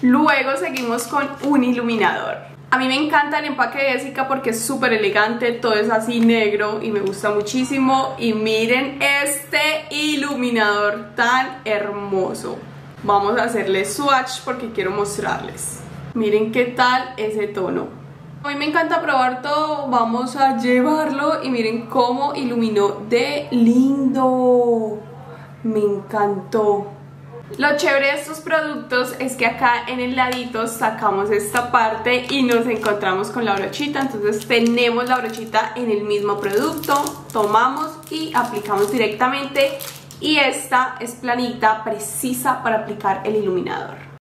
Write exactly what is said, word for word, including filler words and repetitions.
Luego seguimos con un iluminador. A mí me encanta el empaque de Jessica porque es súper elegante, todo es así negro y me gusta muchísimo. Y miren este iluminador tan hermoso. Vamos a hacerle swatch porque quiero mostrarles. Miren qué tal ese tono. A mí me encanta probar todo, vamos a llevarlo y miren cómo iluminó de lindo. Me encantó. Lo chévere de estos productos es que acá en el ladito sacamos esta parte y nos encontramos con la brochita. Entonces tenemos la brochita en el mismo producto, tomamos y aplicamos directamente. Y esta es planita, precisa para aplicar el iluminador.